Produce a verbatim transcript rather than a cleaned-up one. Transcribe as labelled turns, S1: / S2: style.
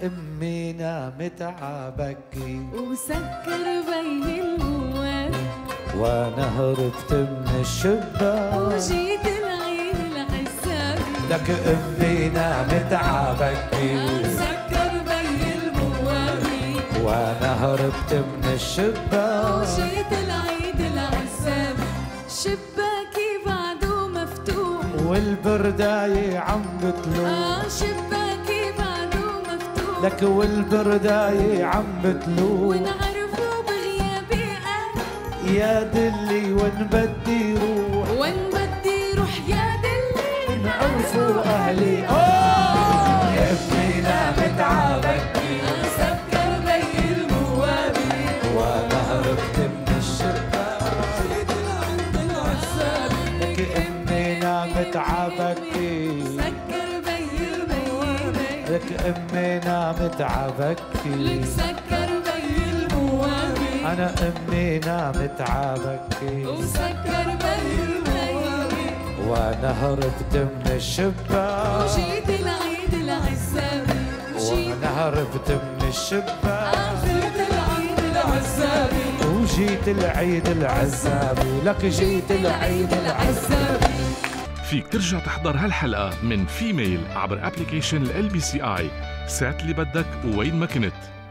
S1: امي نامت عبكي
S2: وسكر بي المواد
S1: وانا هربت من الشباك
S2: وجيت العيد العزابي
S1: لك امي نامت عبكي
S2: وسكر بي المواد
S1: وانا هربت من الشباك
S2: وجيت العيد العزابي شباكي بعده مفتوح
S1: والبرداية عم بتلوح
S2: آه شباكي بعده مفتوح
S1: لك والبرداية عم بتلوح
S2: ونعرفه بغيابي أهل
S1: يا دلي وين بدي روح
S2: وين بدي روح يا دلي
S1: نعرفوا أهلي أوه امي نامت عبكي
S2: سكر بي الموابي
S1: وانا هربت من الشباك
S2: جيت العيد العزابي
S1: لك امي نامت عبكي
S2: سكر بي الموابي
S1: لك امي نامت عبكي
S2: لك سكر بي الموابي
S1: انا امي نامت عبكي
S2: وسكر بي الموابي
S1: وانا هربت من الشباك
S2: وجيت العيد العزابي
S1: وانا هربت من الشباك
S2: جيت العيد العزابي
S1: وجيت العيد العزابي لك جيت العيد العزابي.
S3: فيك ترجع تحضر هالحلقة من فيميل عبر ابليكيشن ال بي سي اي. ساعة اللي بدك ووين ما كنت.